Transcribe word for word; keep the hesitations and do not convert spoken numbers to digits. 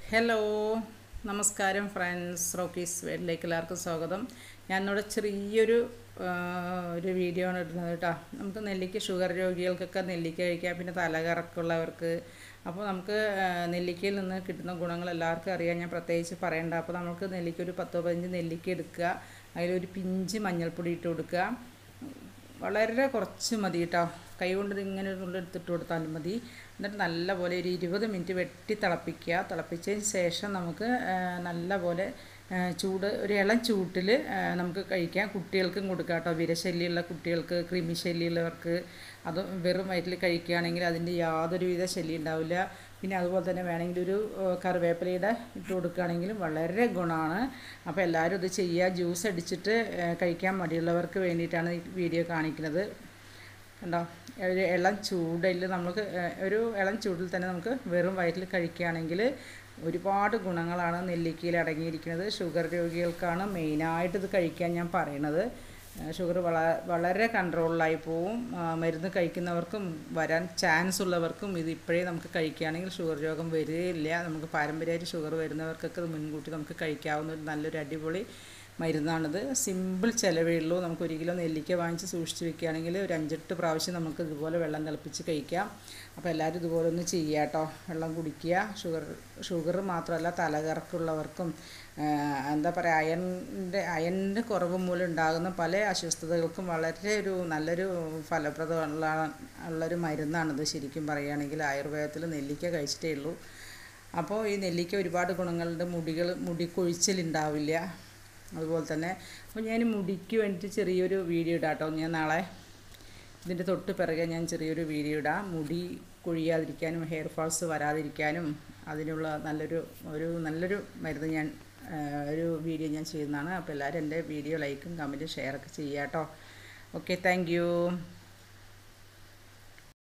Hello, നമസ്കാരം friends. Rockies വേഡിലേക്ക് എല്ലാവർക്കും സ്വാഗതം. ഞാൻ ഇന്നിവിടെ ചെറിയൊരു ആ, ഒരു വീഡിയോ ആണ് ഇടുന്നത് കേട്ടോ. നമുക്ക് നെല്ലിക്ക ഷുഗർ രോഗികൾക്കൊക്കെ നെല്ലിക്ക കഴിക്കാം, പിന്നെ തലകറക്കമുള്ളവർക്ക്. അപ്പോൾ നമുക്ക് ആ, നെല്ലിക്കയിൽ നിന്ന് കിട്ടുന്ന ഗുണങ്ങൾ എല്ലാവർക്കും അറിയാം, ഞാൻ പ്രത്യേകിച്ച് പറയണ്ട. അപ്പോൾ നമുക്ക് നെല്ലിക്ക ഒരു പത്തോ പതിനഞ്ച് നെല്ലിക്ക എടുക്കുക, അതിലൊരു പിഞ്ച് മഞ്ഞൾപ്പൊടി ഇട്ട് കൊടുക്കുക. വളരെ കുറച്ച് മതി കേട്ടോ, കൈ കൊണ്ട് ഇങ്ങനെ ഒരു നുള്ളി എടുത്തിട്ട് കൊടുത്താലും മതി. എന്നിട്ട് നല്ലപോലെ ഒരു ഇരുപത് മിനിറ്റ് വെട്ടി തിളപ്പിക്കുക. തിളപ്പിച്ചതിന് ശേഷം നമുക്ക് നല്ലപോലെ ചൂട് ഒരു ഇളം ചൂട്ടിൽ നമുക്ക് കഴിക്കാം. കുട്ടികൾക്കും കൊടുക്കാം കേട്ടോ, വിരശല്യമുള്ള കുട്ടികൾക്ക്, കൃമിശല്യമുള്ളവർക്ക്. അത് വെറും വയറ്റിൽ കഴിക്കുകയാണെങ്കിൽ അതിൻ്റെ യാതൊരുവിധ ശല്യം ഉണ്ടാവില്ല. പിന്നെ അതുപോലെ തന്നെ വേണമെങ്കിൽ ഒരു കറിവേപ്പിലയുടെ ഇട്ട് കൊടുക്കുകയാണെങ്കിലും വളരെ ഗുണമാണ്. അപ്പോൾ എല്ലാവരും ഇത് ചെയ്യുക. ജ്യൂസ് അടിച്ചിട്ട് കഴിക്കാൻ മടിയുള്ളവർക്ക് വേണ്ടിയിട്ടാണ് ഈ വീഡിയോ കാണിക്കുന്നത്. കണ്ടോ, ഒരു ഇളം ചൂടിൽ നമുക്ക് ഒരു ഇളം ചൂടിൽ തന്നെ നമുക്ക് വെറും വയറ്റിൽ കഴിക്കുകയാണെങ്കിൽ ഒരുപാട് ഗുണങ്ങളാണ് നെല്ലിക്കയിൽ അടങ്ങിയിരിക്കുന്നത്. ഷുഗർ രോഗികൾക്കാണ് മെയിനായിട്ട് ഇത് കഴിക്കാൻ ഞാൻ പറയണത്. ഷുഗർ വള വളരെ കൺട്രോളിലായി പോവും. മരുന്ന് കഴിക്കുന്നവർക്കും വരാൻ ചാൻസ് ഉള്ളവർക്കും ഇത് ഇപ്പോഴേ നമുക്ക് കഴിക്കുകയാണെങ്കിൽ ഷുഗർ രോഗം വരികയില്ല. നമുക്ക് പാരമ്പര്യമായിട്ട് ഷുഗർ വരുന്നവർക്കൊക്കെ ഇത് മുൻകൂട്ടി നമുക്ക് കഴിക്കാവുന്ന ഒരു നല്ലൊരു അടിപൊളി മരുന്നാണിത്. സിമ്പിൾ ചിലവേ ഉള്ളൂ. നമുക്ക് ഒരു കിലോ നെല്ലിക്ക വാങ്ങിച്ച് സൂക്ഷിച്ച് വെക്കുകയാണെങ്കിൽ ഒരു അഞ്ചെട്ട് പ്രാവശ്യം നമുക്ക് ഇതുപോലെ വെള്ളം തിളപ്പിച്ച് കഴിക്കാം. അപ്പോൾ എല്ലാവരും ഇതുപോലെ ഒന്ന് ചെയ്യുക കേട്ടോ. വെള്ളം കുടിക്കുക. ഷുഗർ ഷുഗർ മാത്രമല്ല, തലകറക്കമുള്ളവർക്കും എന്താ പറയുക, അയണിൻ്റെ അയണിൻ്റെ കുറവ് മൂലം ഉണ്ടാകുന്ന പല അസ്വസ്ഥതകൾക്കും വളരെ ഒരു നല്ലൊരു ഫലപ്രദമുള്ള ഉള്ളൊരു മരുന്നാണിത്. ശരിക്കും പറയുകയാണെങ്കിൽ ആയുർവേദത്തിൽ നെല്ലിക്ക കഴിച്ചിട്ടേ ഉള്ളൂ. അപ്പോൾ ഈ നെല്ലിക്ക ഒരുപാട് ഗുണങ്ങളുണ്ട്. മുടികൾ മുടി കൊഴിച്ചിലുണ്ടാവില്ല. അതുപോലെ തന്നെ അപ്പോൾ ഞാൻ മുടിക്ക് വേണ്ടിയിട്ട് ചെറിയൊരു വീഡിയോ ഇടാം കേട്ടോ. ഞാൻ നാളെ ഇതിൻ്റെ തൊട്ട് പിറകെ ഞാൻ ചെറിയൊരു വീഡിയോ ഇടാം. മുടി കൊഴിയാതിരിക്കാനും ഹെയർ ഫാൾസ് വരാതിരിക്കാനും അതിനുള്ള നല്ലൊരു ഒരു നല്ലൊരു മരുന്ന് ഞാൻ ഒരു വീഡിയോ ഞാൻ ചെയ്യുന്നതാണ്. അപ്പോൾ എല്ലാവരും എൻ്റെ വീഡിയോ ലൈക്കും കമൻറ്റും ഷെയറൊക്കെ ചെയ്യുക കേട്ടോ. Okay, thank U.